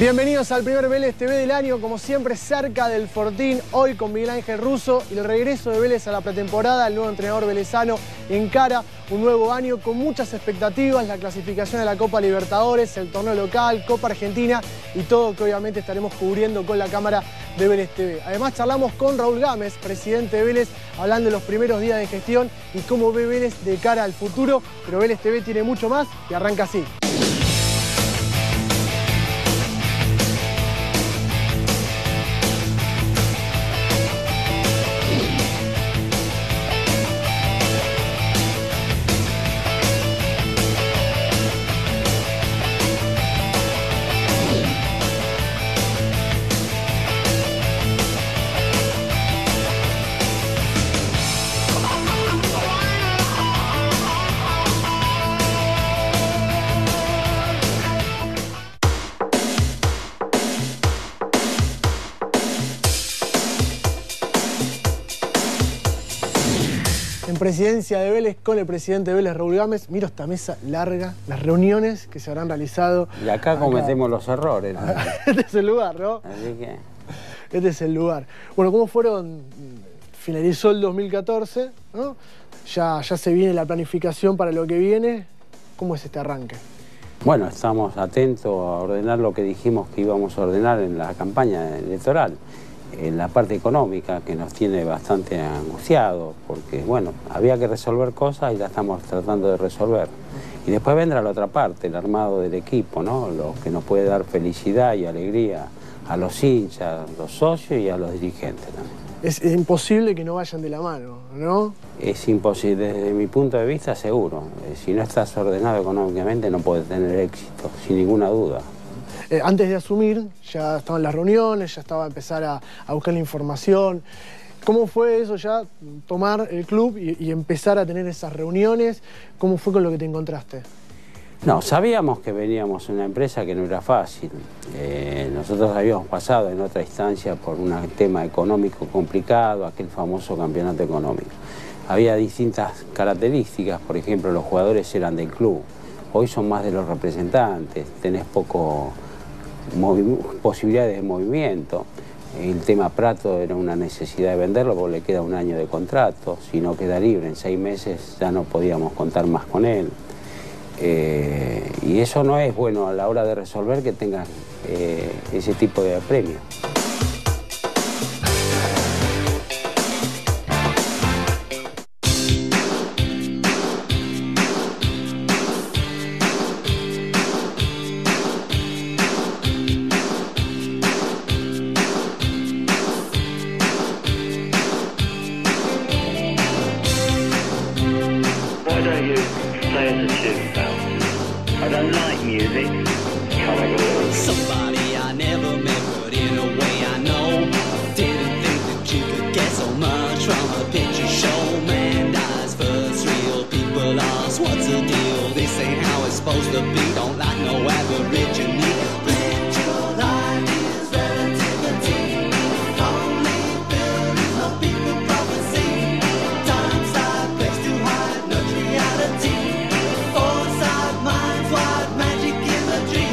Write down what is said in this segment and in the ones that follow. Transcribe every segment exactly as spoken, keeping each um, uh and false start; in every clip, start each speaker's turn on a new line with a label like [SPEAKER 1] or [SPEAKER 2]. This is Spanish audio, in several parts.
[SPEAKER 1] Bienvenidos al primer Vélez T V del año, como siempre cerca del Fortín, hoy con Miguel Ángel Russo y el regreso de Vélez a la pretemporada. El nuevo entrenador velezano encara un nuevo año con muchas expectativas, la clasificación a la Copa Libertadores, el torneo local, Copa Argentina y todo que obviamente estaremos cubriendo con la cámara de Vélez T V. Además charlamos con Raúl Gámez, presidente de Vélez, hablando de los primeros días de gestión y cómo ve Vélez de cara al futuro, pero Vélez T V tiene mucho más y arranca así. En presidencia de Vélez con el presidente de Vélez, Raúl Gámez. Miro esta mesa larga, las reuniones que se habrán realizado.
[SPEAKER 2] Y acá, acá. cometemos los errores, ¿no?
[SPEAKER 1] Este es el lugar, ¿no?
[SPEAKER 2] Así que...
[SPEAKER 1] Este es el lugar. Bueno, ¿cómo fueron? Finalizó el dos mil catorce, ¿no? Ya, ya se viene la planificación para lo que viene. ¿Cómo es este arranque?
[SPEAKER 2] Bueno, estamos atentos a ordenar lo que dijimos que íbamos a ordenar en la campaña electoral. En la parte económica, que nos tiene bastante angustiados, porque, bueno, había que resolver cosas y la estamos tratando de resolver. Y después vendrá la otra parte, el armado del equipo, ¿no? Lo que nos puede dar felicidad y alegría a los hinchas, a los socios y a los dirigentes también.
[SPEAKER 1] Es, es imposible que no vayan de la mano, ¿no?
[SPEAKER 2] Es imposible, desde mi punto de vista, seguro. Si no estás ordenado económicamente, no puedes tener éxito, sin ninguna duda.
[SPEAKER 1] Eh, antes de asumir, ya estaban las reuniones, ya estaba a empezar a, a buscar la información. ¿Cómo fue eso ya, tomar el club y, y empezar a tener esas reuniones? ¿Cómo fue con lo que te encontraste?
[SPEAKER 2] No, sabíamos que veníamos a una empresa que no era fácil. Eh, nosotros habíamos pasado en otra instancia por un tema económico complicado, aquel famoso campeonato económico. Había distintas características, por ejemplo, los jugadores eran del club. Hoy son más de los representantes, tenés poco... posibilidades de movimiento. El tema Prato era una necesidad de venderlo porque le queda un año de contrato. Si no queda libre en seis meses ya no podíamos contar más con él. Eh, y eso no es bueno a la hora de resolver que tengan eh, ese tipo de premio.
[SPEAKER 3] Somebody I never met, but in a way I know. Didn't think that you could get so much from a picture show. Man dies first, real people ask what's the deal. This ain't how it's supposed to be, don't like no aborigine. Rent your life is relativity. Only buildings of people prophecy. Time side, place to hide, no reality. Foresight, minds wide, magic in the tree.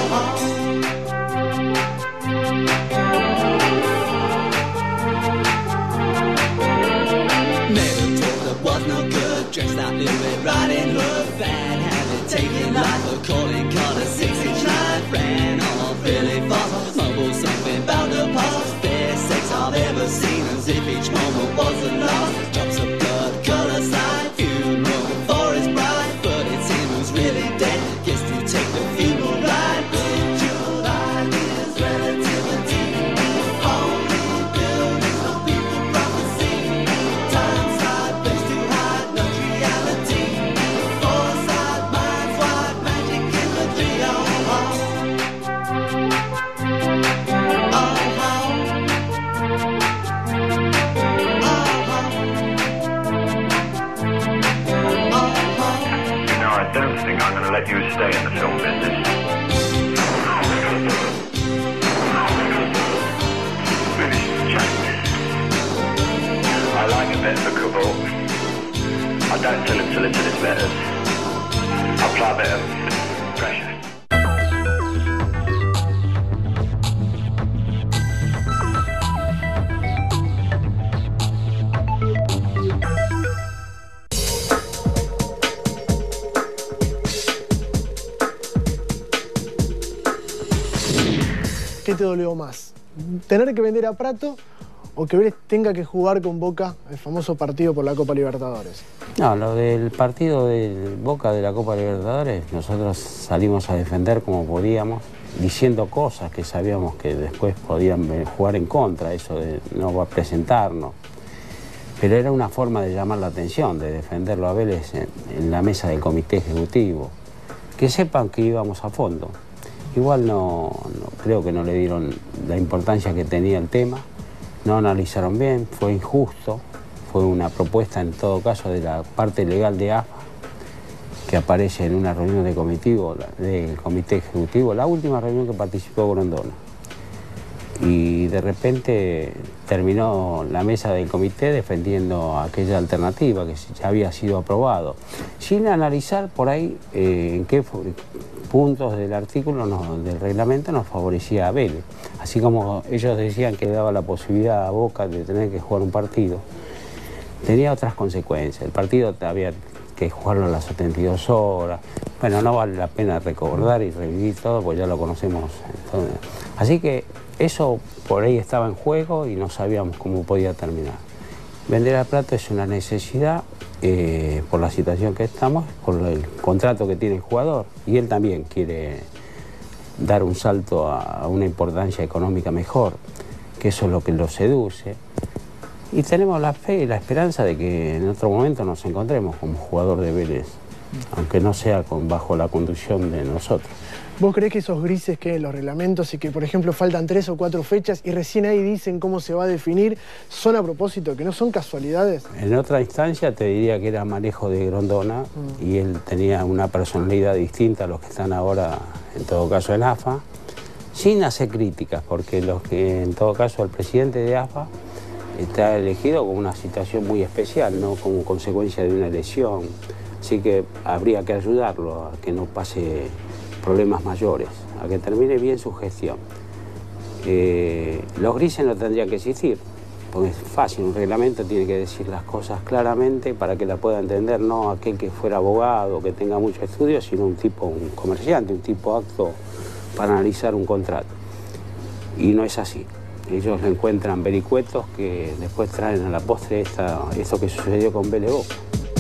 [SPEAKER 3] Was no good, dressed out Little Red Riding Hood. Bad habit, taking life, a calling card, a six-inch knife. Ran off really fast, mumbled something about the past. Best sex I've ever seen, as if each moment was the last. Drops of blood, colour side, funeral for his bride. But it's him who's really dead, gets to take the funeral ride. Ritual ideas, relativity. Only buildings, no people prophecy. Time side, place to hide, no reality. Foresight, minds wide, magic in the tree. Oh, oh. Oh, oh. Oh, oh.
[SPEAKER 4] You know, I don't think I'm going to let you stay in the film business. Really changed. I like a bit of a cabal. I don't tell him to listen to his letters. I apply a bit of pressure.
[SPEAKER 1] ¿qué te dolió más? ¿Tener que vender a Prato o que Vélez tenga que jugar con Boca el famoso partido por la Copa Libertadores?
[SPEAKER 2] No, lo del partido de Boca de la Copa Libertadores, nosotros salimos a defender como podíamos, diciendo cosas que sabíamos que después podían jugar en contra, eso de no va a presentarnos. Pero era una forma de llamar la atención, de defenderlo a Vélez en, en la mesa del comité ejecutivo. Que sepan que íbamos a fondo. Igual no, no creo que no le dieron la importancia que tenía el tema, no analizaron bien, fue injusto, fue una propuesta en todo caso de la parte legal de A F A, que aparece en una reunión de comitivo, del comité ejecutivo, la última reunión que participó Grondona. Y de repente terminó la mesa del comité defendiendo aquella alternativa que ya había sido aprobado, sin analizar por ahí eh, en qué puntos del artículo, no, del reglamento nos favorecía a Vélez. Así como ellos decían que daba la posibilidad a Boca de tener que jugar un partido, tenía otras consecuencias. El partido había que jugarlo a las setenta y dos horas. Bueno, no vale la pena recordar y revivir todo, porque ya lo conocemos. Entonces, así que eso por ahí estaba en juego y no sabíamos cómo podía terminar. Vender a Prato es una necesidad eh, por la situación que estamos, por el contrato que tiene el jugador. Y él también quiere dar un salto a una importancia económica mejor, que eso es lo que lo seduce. Y tenemos la fe y la esperanza de que en otro momento nos encontremos como jugador de Vélez, aunque no sea con, bajo la conducción de nosotros.
[SPEAKER 1] ¿Vos creés que esos grises que en los reglamentos y que, por ejemplo, faltan tres o cuatro fechas y recién ahí dicen cómo se va a definir, son a propósito, que no son casualidades?
[SPEAKER 2] En otra instancia te diría que era manejo de Grondona mm. y él tenía una personalidad distinta a los que están ahora, en todo caso, en A F A, sin hacer críticas, porque los que, en todo caso, el presidente de A F A está elegido con una situación muy especial, ¿no? Como consecuencia de una lesión. Así que habría que ayudarlo a que no pase problemas mayores, a que termine bien su gestión. Eh, los grises no tendrían que existir, porque es fácil, un reglamento tiene que decir las cosas claramente para que la pueda entender, no aquel que fuera abogado, que tenga mucho estudio, sino un tipo, un comerciante, un tipo apto para analizar un contrato. Y no es así. Ellos le encuentran vericuetos que después traen a la postre esta, esto que sucedió con Vélez Boca.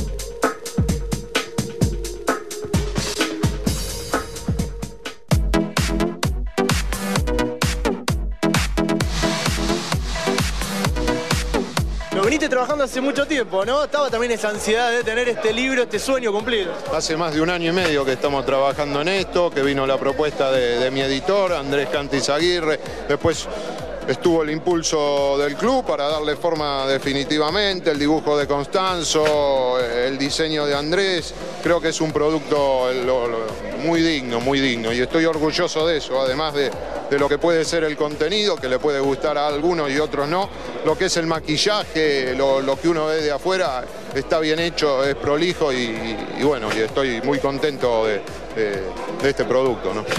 [SPEAKER 1] Lo viniste trabajando hace mucho tiempo, ¿no? Estaba también esa ansiedad de tener este libro, este sueño cumplido.
[SPEAKER 5] Hace más de un año y medio que estamos trabajando en esto, que vino la propuesta de, de mi editor, Andrés Cantis Aguirre, después estuvo el impulso del club para darle forma definitivamente, el dibujo de Constanzo, el diseño de Andrés. Creo que es un producto lo, lo, muy digno, muy digno, y estoy orgulloso de eso, además de, de lo que puede ser el contenido, que le puede gustar a algunos y otros no. Lo que es el maquillaje, lo, lo que uno ve de afuera, está bien hecho, es prolijo y, y, y bueno, y estoy muy contento de, de, de este producto, ¿no?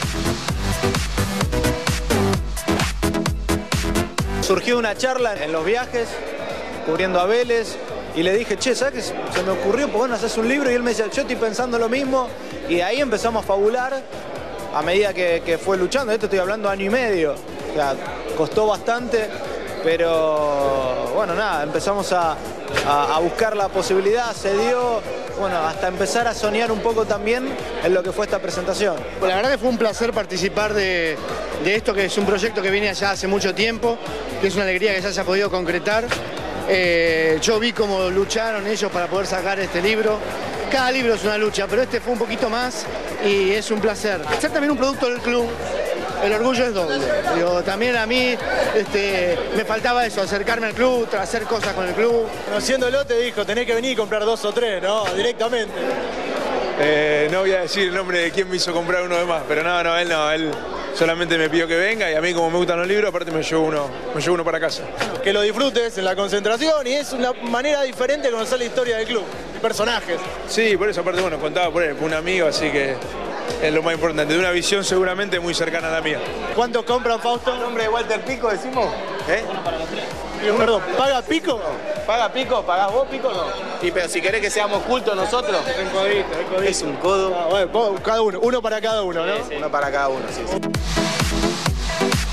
[SPEAKER 6] Surgió una charla en los viajes, cubriendo a Vélez, y le dije, che, ¿sabes qué? Se me ocurrió, pues bueno, haces un libro, y él me decía, yo estoy pensando lo mismo, y ahí empezamos a fabular a medida que, que fue luchando. Esto estoy hablando año y medio, o sea, costó bastante, pero bueno, nada, empezamos a, a, a buscar la posibilidad, se dio, bueno, hasta empezar a soñar un poco también en lo que fue esta presentación.
[SPEAKER 7] Pues la verdad que fue un placer participar de, de esto, que es un proyecto que viene allá hace mucho tiempo, que es una alegría que ya se ha podido concretar. Eh, yo vi cómo lucharon ellos para poder sacar este libro. Cada libro es una lucha, pero este fue un poquito más y es un placer. Ser también un producto del club, el orgullo es doble. Digo, también a mí este, me faltaba eso, acercarme al club, hacer cosas con el club.
[SPEAKER 1] Conociéndolo te dijo, tenés que venir y comprar dos o tres, ¿no? Directamente.
[SPEAKER 8] Eh, no voy a decir el nombre de quién me hizo comprar uno de más, pero no, no, él no, él solamente me pidió que venga, y a mí, como me gustan los libros, aparte me llevo uno, me llevo uno para casa.
[SPEAKER 1] Que lo disfrutes en la concentración, y es una manera diferente de conocer la historia del club, personajes.
[SPEAKER 8] Sí, por eso, aparte, bueno, contaba por él, por un amigo, así que es lo más importante, de una visión seguramente muy cercana a la mía.
[SPEAKER 1] ¿Cuántos compran, Fausto?
[SPEAKER 6] ¿El nombre de Walter Pico decimos? ¿Eh?
[SPEAKER 1] Perdón, ¿paga Pico?
[SPEAKER 6] ¿Paga Pico? ¿Pagás vos, Pico, no? Y pero si querés que seamos cultos nosotros.
[SPEAKER 1] Es un codito, es codito.
[SPEAKER 6] Es un codo.
[SPEAKER 1] Ah, bueno, cada uno, uno para cada uno, ¿no?
[SPEAKER 6] Sí, sí. Uno para cada uno, sí, sí.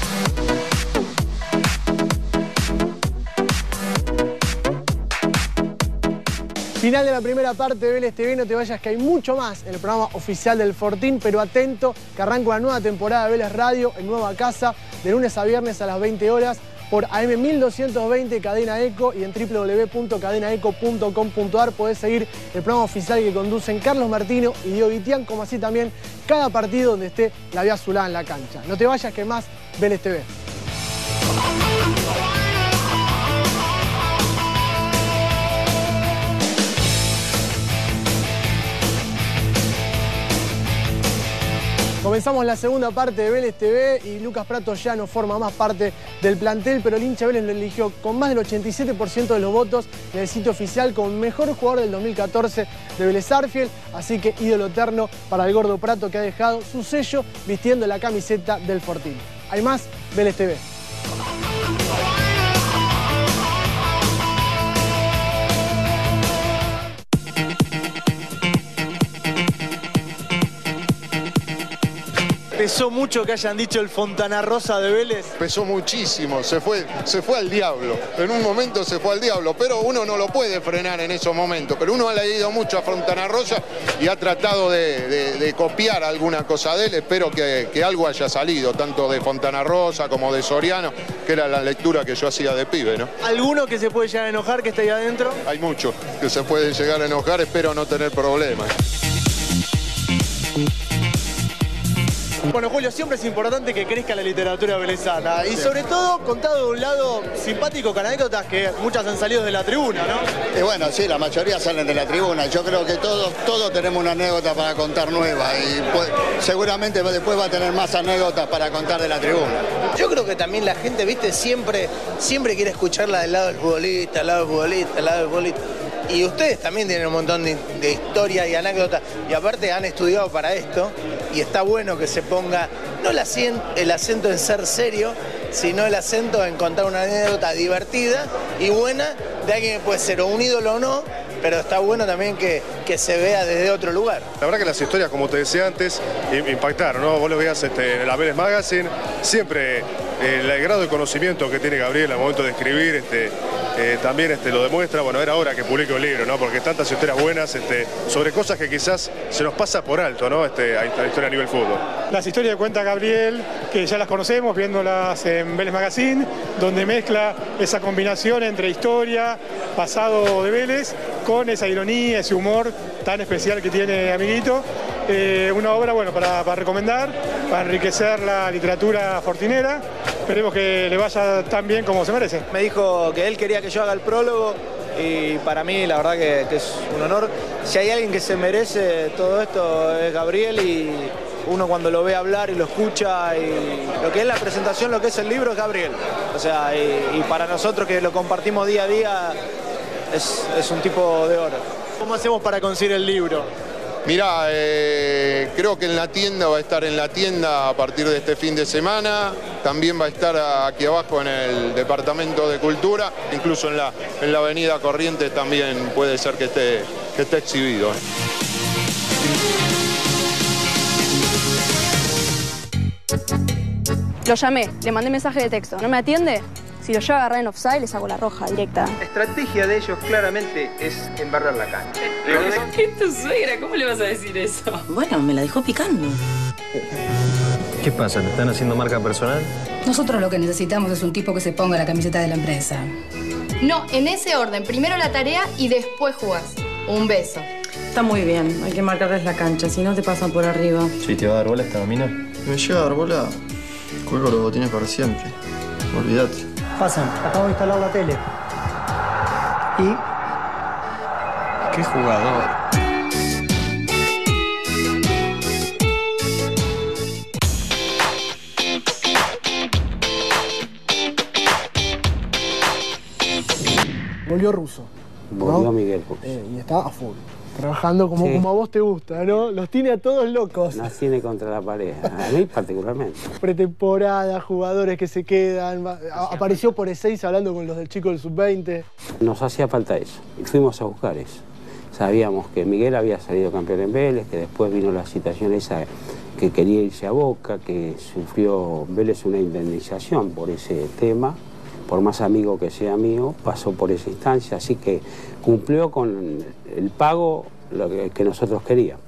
[SPEAKER 1] Final de la primera parte de Vélez T V, no te vayas que hay mucho más en el programa oficial del Fortín, pero atento que arranca una nueva temporada de Vélez Radio en Nueva Casa, de lunes a viernes a las veinte horas, por A M mil doscientos veinte Cadena Eco y en w w w punto cadena eco punto com punto a r podés seguir el programa oficial que conducen Carlos Martino y Diego Vitián, como así también cada partido donde esté la vía azulada en la cancha. No te vayas que más Vélez T V. Comenzamos la segunda parte de Vélez T V y Lucas Prato ya no forma más parte del plantel, pero el hincha Vélez lo eligió con más del ochenta y siete por ciento de los votos en el sitio oficial como mejor jugador del dos mil catorce de Vélez Arfield, así que ídolo eterno para el gordo Prato, que ha dejado su sello vistiendo la camiseta del Fortín. Hay más Vélez T V.
[SPEAKER 6] ¿Pesó mucho que hayan dicho el Fontana Rosa de Vélez?
[SPEAKER 5] Pesó muchísimo, se fue, se fue al diablo. En un momento se fue al diablo, pero uno no lo puede frenar en esos momentos. Pero uno ha leído mucho a Fontana Rosa y ha tratado de, de, de copiar alguna cosa de él. Espero que, que algo haya salido, tanto de Fontana Rosa como de Soriano, que era la lectura que yo hacía de pibe, ¿no?
[SPEAKER 6] ¿Alguno que se puede llegar a enojar que esté ahí adentro?
[SPEAKER 5] Hay muchos que se pueden llegar a enojar, espero no tener problemas.
[SPEAKER 6] Bueno, Julio, siempre es importante que crezca la literatura velezana y sobre todo contado de un lado simpático con anécdotas que muchas han salido de la tribuna, ¿no?
[SPEAKER 9] Y bueno, sí, la mayoría salen de la tribuna. Yo creo que todos, todos tenemos una anécdota para contar nueva y pues, seguramente después va a tener más anécdotas para contar de la tribuna.
[SPEAKER 10] Yo creo que también la gente, viste, siempre, siempre quiere escucharla del lado del futbolista, del lado del futbolista, del lado del futbolista. Y ustedes también tienen un montón de, de historias y anécdotas y aparte han estudiado para esto y está bueno que se ponga no el acento, el acento en ser serio, sino el acento en contar una anécdota divertida y buena de alguien que puede ser o un ídolo o no, pero está bueno también que, que se vea desde otro lugar.
[SPEAKER 11] La verdad que las historias, como te decía antes, impactaron, ¿no? Vos lo veías este, en la Vélez Magazine, siempre eh, el grado de conocimiento que tiene Gabriel al momento de escribir, este, eh, también este, lo demuestra. Bueno, era hora que publique un libro, ¿no? Porque tantas historias buenas este, sobre cosas que quizás se nos pasa por alto, ¿no? Este, la historia a nivel fútbol.
[SPEAKER 12] Las historias que cuenta Gabriel, que ya las conocemos viéndolas en Vélez Magazine, donde mezcla esa combinación entre historia, pasado de Vélez, con esa ironía, ese humor tan especial que tiene Amiguito. Eh, una obra, bueno, para, para recomendar, para enriquecer la literatura fortinera. Esperemos que le vaya tan bien como se merece.
[SPEAKER 6] Me dijo que él quería que yo haga el prólogo y para mí la verdad que, que es un honor. Si hay alguien que se merece todo esto es Gabriel y uno cuando lo ve hablar y lo escucha y lo que es la presentación, lo que es el libro es Gabriel. O sea, y, y para nosotros que lo compartimos día a día es, es un tipo de oro. ¿Cómo hacemos para conseguir el libro?
[SPEAKER 5] Mirá, eh, creo que en la tienda va a estar en la tienda a partir de este fin de semana. También va a estar aquí abajo en el Departamento de Cultura. Incluso en la, en la Avenida Corrientes también puede ser que esté, que esté exhibido.
[SPEAKER 13] Lo llamé, le mandé mensaje de texto. ¿No me atiende? Si lo llevo a agarrar en offside, le saco la roja directa.
[SPEAKER 14] La estrategia de ellos claramente es embarrar la cancha.
[SPEAKER 15] Es tu suegra, ¿cómo le vas a decir eso?
[SPEAKER 16] Bueno, me la dejó picando.
[SPEAKER 17] ¿Qué pasa? ¿Te están haciendo marca personal?
[SPEAKER 18] Nosotros lo que necesitamos es un tipo que se ponga la camiseta de la empresa.
[SPEAKER 19] No, en ese orden. Primero la tarea y después jugás. Un beso.
[SPEAKER 16] Está muy bien, hay que marcarles la cancha, si no te pasan por arriba.
[SPEAKER 17] ¿Sí te va a dar bola esta domina?
[SPEAKER 20] Me llega a dar bola, cuelgo los botines para siempre. Olvídate.
[SPEAKER 21] Pasan, acabo de instalar la tele. ¿Y?
[SPEAKER 17] ¡Qué jugador!
[SPEAKER 1] Volvió Russo.
[SPEAKER 2] Volvió
[SPEAKER 1] ¿no?
[SPEAKER 2] Miguel Russo.
[SPEAKER 1] Eh, y está a full. Trabajando como,
[SPEAKER 2] sí.
[SPEAKER 1] como a vos te gusta, ¿no? Los tiene a todos locos.
[SPEAKER 2] Nos tiene contra la pared, a mí particularmente.
[SPEAKER 1] Pretemporada, jugadores que se quedan. A, apareció por Ezeiza hablando con los del chico del sub veinte.
[SPEAKER 2] Nos hacía falta eso y fuimos a buscar eso. Sabíamos que Miguel había salido campeón en Vélez, que después vino la situación esa que quería irse a Boca, que sufrió Vélez una indemnización por ese tema, por más amigo que sea mío, pasó por esa instancia, así que cumplió con el pago lo que, que nosotros queríamos.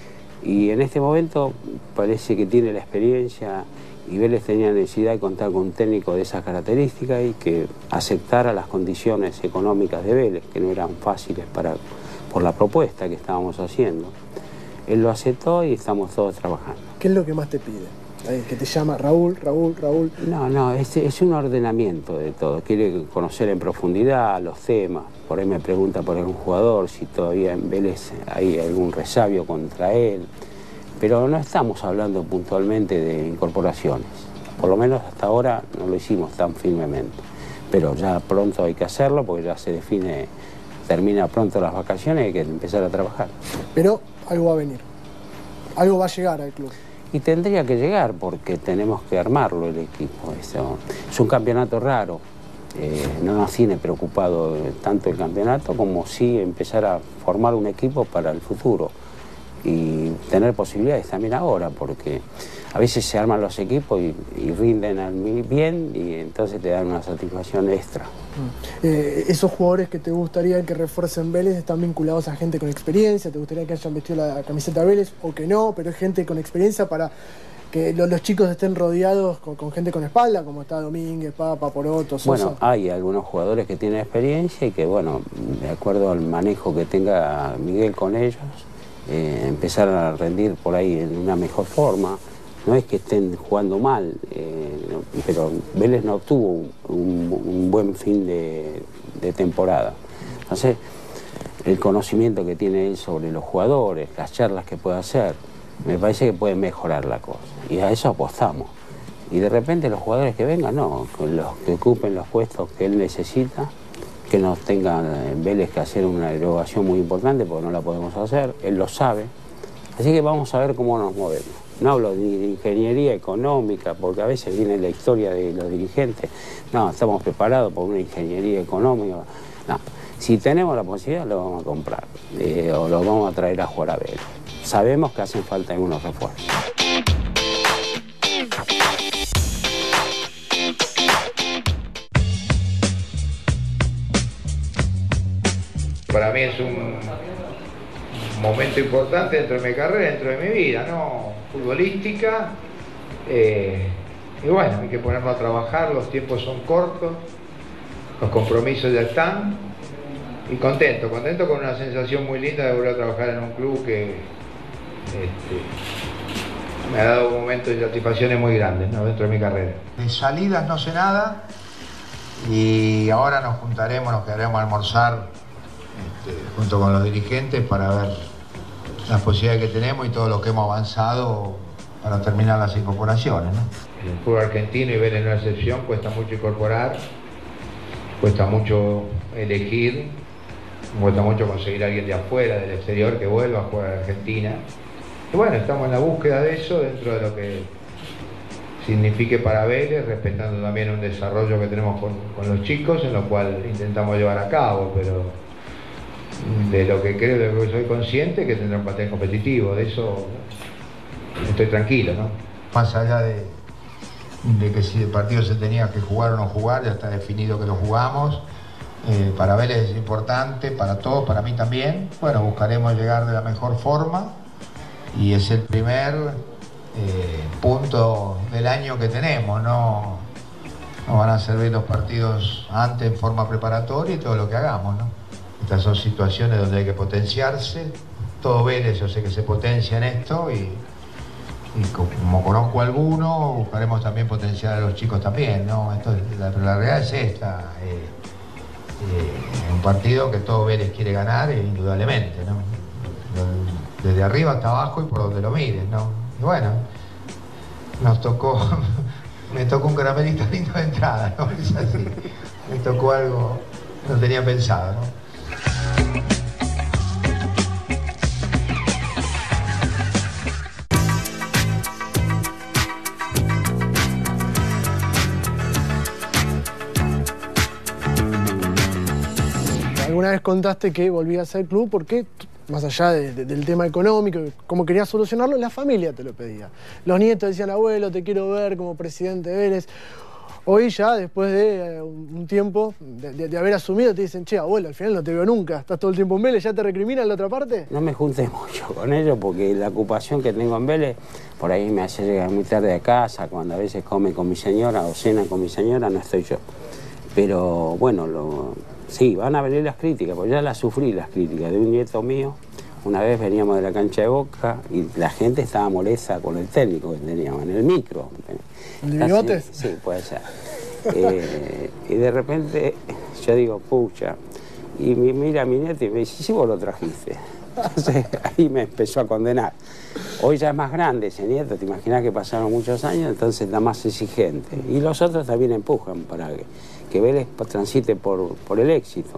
[SPEAKER 2] Y en este momento parece que tiene la experiencia y Vélez tenía necesidad de contar con un técnico de esas características y que aceptara las condiciones económicas de Vélez, que no eran fáciles para, por la propuesta que estábamos haciendo. Él lo aceptó y estamos todos trabajando.
[SPEAKER 1] ¿Qué es lo que más te pide? Que te llama Raúl, Raúl, Raúl.
[SPEAKER 2] No, no, es, es un ordenamiento de todo. Quiere conocer en profundidad los temas. Por ahí me pregunta por algún jugador, si todavía en Vélez hay algún resabio contra él. Pero no estamos hablando puntualmente de incorporaciones. Por lo menos hasta ahora no lo hicimos tan firmemente. Pero ya pronto hay que hacerlo porque ya se define, termina pronto las vacaciones y hay que empezar a trabajar.
[SPEAKER 1] Pero algo va a venir. Algo va a llegar al club.
[SPEAKER 2] Y tendría que llegar porque tenemos que armarlo el equipo. Eso, es un campeonato raro. Eh, no nos tiene preocupado tanto el campeonato como sí empezar a formar un equipo para el futuro y tener posibilidades también ahora, porque a veces se arman los equipos y, y rinden al bien y entonces te dan una satisfacción extra.
[SPEAKER 1] Eh, ¿Esos jugadores que te gustaría que refuercen Vélez están vinculados a gente con experiencia? ¿Te gustaría que hayan vestido la camiseta de Vélez o que no? Pero es gente con experiencia para que los, los chicos estén rodeados con, con gente con espalda, como está Domínguez, Papa, Poroto, Sosa.
[SPEAKER 2] Bueno, hay algunos jugadores que tienen experiencia y que, bueno, de acuerdo al manejo que tenga Miguel con ellos, eh, empezar a rendir por ahí en una mejor forma. No es que estén jugando mal, eh, pero Vélez no tuvo un, un, un buen fin de, de temporada. Entonces, el conocimiento que tiene él sobre los jugadores, las charlas que puede hacer, me parece que puede mejorar la cosa. Y a eso apostamos. Y de repente los jugadores que vengan, no, los que ocupen los puestos que él necesita, que no tengan en Vélez que hacer una erogación muy importante, porque no la podemos hacer, él lo sabe. Así que vamos a ver cómo nos movemos. No hablo ni de ingeniería económica, porque a veces viene la historia de los dirigentes. No, estamos preparados por una ingeniería económica. No, si tenemos la posibilidad lo vamos a comprar eh, o lo vamos a traer a jugar a Vélez. Sabemos que hacen falta algunos refuerzos.
[SPEAKER 3] Para mí es un momento importante dentro de mi carrera, dentro de mi vida, ¿no? Futbolística. Eh, y bueno, hay que ponernos a trabajar, los tiempos son cortos, los compromisos ya están. Y contento, contento con una sensación muy linda de volver a trabajar en un club que este, me ha dado momentos de satisfacciones muy grandes, ¿no? Dentro de mi carrera. De salidas no sé nada y ahora nos juntaremos, nos quedaremos a almorzar este, junto con los dirigentes para ver las posibilidades que tenemos y todo lo que hemos avanzado para terminar las incorporaciones, ¿no? El fútbol argentino, y Vélez no es excepción, cuesta mucho incorporar, cuesta mucho elegir, cuesta mucho conseguir a alguien de afuera, del exterior, que vuelva a jugar a Argentina. Y bueno, estamos en la búsqueda de eso dentro de lo que signifique para Vélez, respetando también un desarrollo que tenemos con, con los chicos, en lo cual intentamos llevar a cabo, pero de lo que creo, de lo que soy consciente, que tendrá un papel competitivo, de eso estoy tranquilo, ¿no? Más allá de, de que si el partido se tenía que jugar o no jugar, ya está definido que lo jugamos. Eh, para Vélez es importante, para todos, para mí también. Bueno, buscaremos llegar de la mejor forma y es el primer eh, punto del año que tenemos, ¿no? Nos van a servir los partidos antes en forma preparatoria y todo lo que hagamos, ¿no? Estas son situaciones donde hay que potenciarse. Todo Vélez, yo sé que se potencia en esto y, y como conozco a alguno, buscaremos también potenciar a los chicos también, ¿no? Esto, la, la realidad es esta. Eh, eh, un partido que todo Vélez quiere ganar, eh, indudablemente, ¿no? Desde arriba hasta abajo y por donde lo mires, ¿no? Y bueno, nos tocó, me tocó un caramelito lindo de entrada, ¿no? Es así. Me tocó algo que no tenía pensado, ¿no?
[SPEAKER 1] Alguna vez contaste que volvías al club porque, más allá de, de, del tema económico, cómo querías solucionarlo, la familia te lo pedía. Los nietos decían, abuelo, te quiero ver como presidente de Vélez. Hoy ya, después de eh, un tiempo de, de, de haber asumido, te dicen, che, abuelo, al final no te veo nunca, estás todo el tiempo en Vélez, ¿ya te recriminan la otra parte?
[SPEAKER 2] No me junté mucho con ellos porque la ocupación que tengo en Vélez, por ahí me hace llegar muy tarde a casa, cuando a veces come con mi señora o cena con mi señora, no estoy yo. Pero bueno, lo, sí, van a venir las críticas, porque ya las sufrí las críticas de un nieto mío. Una vez veníamos de la cancha de Boca y la gente estaba molesta con el técnico que teníamos en el micro.
[SPEAKER 1] ¿El de bigotes?
[SPEAKER 2] Sí, puede ser. eh, y de repente yo digo, pucha, y me mira a mi nieto y me dice, sí, vos lo trajiste. Entonces ahí me empezó a condenar. Hoy ya es más grande ese nieto, te imaginas que pasaron muchos años, entonces está más exigente. Y los otros también empujan para que, que Vélez transite por, por el éxito.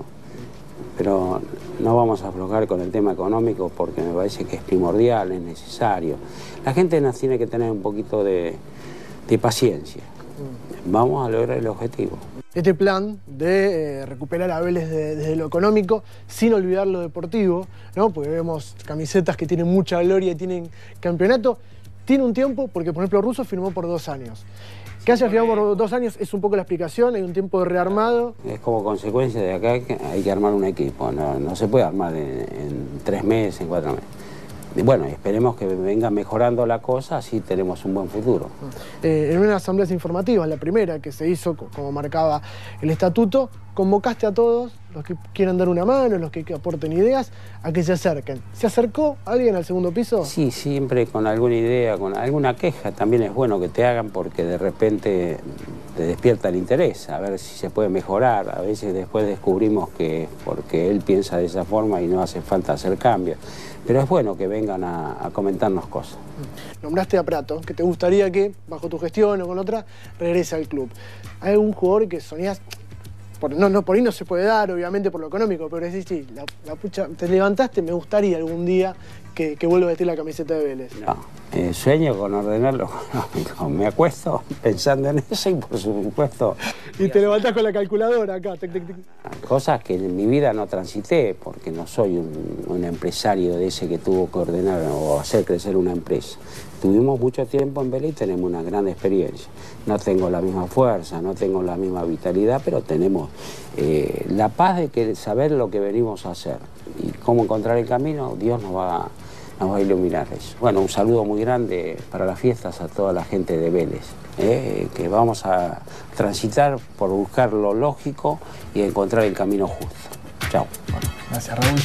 [SPEAKER 2] Pero no vamos a aflojar con el tema económico porque me parece que es primordial, es necesario. La gente nos tiene que tener un poquito de, de paciencia. Vamos a lograr el objetivo.
[SPEAKER 1] Este plan de eh, recuperar a Vélez de, desde lo económico, sin olvidar lo deportivo, ¿no? Porque vemos camisetas que tienen mucha gloria y tienen campeonato, tiene un tiempo, porque por ejemplo Russo firmó por dos años. Que haya firmado por dos años es un poco la explicación, hay un tiempo de rearmado.
[SPEAKER 2] Es como consecuencia de acá que hay que armar un equipo, no, no se puede armar en, en tres meses, en cuatro meses. Y bueno, esperemos que venga mejorando la cosa, así tenemos un buen futuro.
[SPEAKER 1] Eh, en unas asambleas informativas, la primera que se hizo, como marcaba el estatuto, convocaste a todos, los que quieran dar una mano, los que aporten ideas, a que se acerquen. ¿Se acercó alguien al segundo piso?
[SPEAKER 2] Sí, siempre con alguna idea, con alguna queja. También es bueno que te hagan porque de repente te despierta el interés, a ver si se puede mejorar. A veces después descubrimos que es porque él piensa de esa forma y no hace falta hacer cambios. Pero es bueno que vengan a, a comentarnos cosas.
[SPEAKER 1] Nombraste a Prato, que te gustaría que, bajo tu gestión o con otra, regrese al club. ¿Hay algún jugador que soñás? Por, no, no, por ahí no se puede dar, obviamente, por lo económico, pero decís, sí, la, la pucha, te levantaste, me gustaría algún día que, que vuelva a vestir la camiseta de Vélez.
[SPEAKER 2] No, eh, sueño con ordenar lo económico. Me acuesto pensando en eso y, por supuesto...
[SPEAKER 1] Y te levantás con la calculadora acá. Tic, tic, tic.
[SPEAKER 2] Cosas que en mi vida no transité, porque no soy un, un empresario de ese que tuvo que ordenar o hacer crecer una empresa. Tuvimos mucho tiempo en Vélez y tenemos una gran experiencia. No tengo la misma fuerza, no tengo la misma vitalidad, pero tenemos eh, la paz de que saber lo que venimos a hacer. Y cómo encontrar el camino, Dios nos va, nos va a iluminar eso. Bueno, un saludo muy grande para las fiestas a toda la gente de Vélez, eh, que vamos a transitar por buscar lo lógico y encontrar el camino justo. Chao.
[SPEAKER 1] Gracias, Raúl.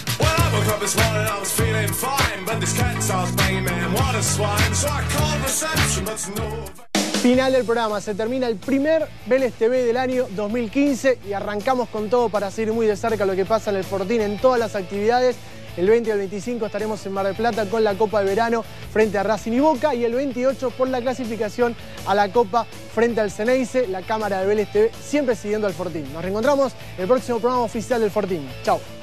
[SPEAKER 1] Final del programa, se termina el primer Vélez T V del año dos mil quince y arrancamos con todo para seguir muy de cerca lo que pasa en el Fortín en todas las actividades. El veinte y el veinticinco estaremos en Mar del Plata con la Copa de Verano frente a Racing y Boca y el veintiocho por la clasificación a la Copa frente al Ceneice, la cámara de Vélez T V siempre siguiendo al Fortín. Nos reencontramos en el próximo programa oficial del Fortín. Chao.